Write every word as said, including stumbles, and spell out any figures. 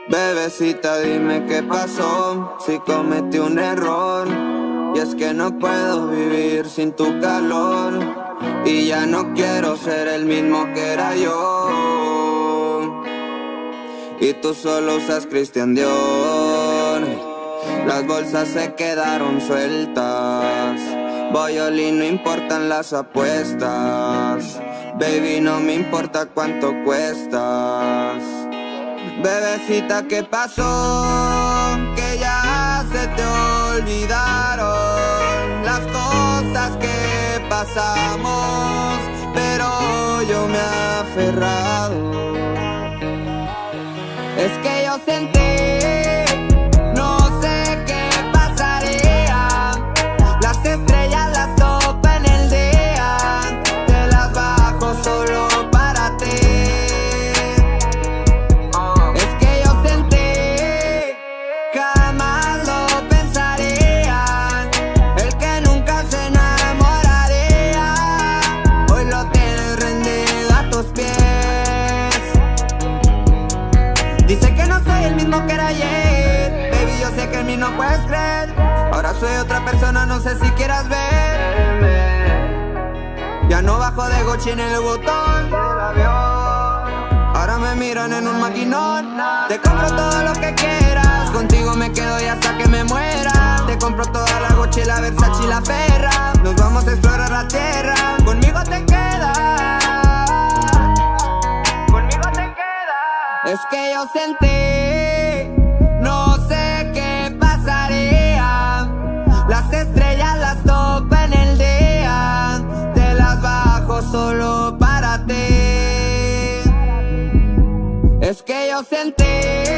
Bebecita, dime qué pasó, si cometí un error. Y es que no puedo vivir sin tu calor, y ya no quiero ser el mismo que era yo. Y tú solo usas Christian Dior, las bolsas se quedaron sueltas. Violín, no importan las apuestas. Baby, no me importa cuánto cuestas. Bebecita, ¿qué pasó? Que ya se te olvidaron las cosas que pasamos, pero yo me he aferrado. Es que yo sentí, no sé qué pasaría. Las estrellas las topo en el día, te las bajo solo para ti. Es que yo sentí, jamás lo pensaría, el que nunca se enamoraría, hoy lo tienes rendido a tus pies. Dice que no soy el mismo que era ayer, baby, yo sé que en mí no puedes creer. Ahora soy otra persona, no sé si quieras verme. Ya no bajo de Gucci en el botón, ahora me miran en un maquinón. Te compro todo lo que quieras, contigo me quedo y hasta que me muera. Te compro toda la Gucci, la Versace y la Ferra. Nos vamos a explorar la tierra, conmigo te quedas. Es que yo sentí, no sé qué pasaría. Las estrellas las topo en el día, te las bajo solo para ti. Es que yo sentí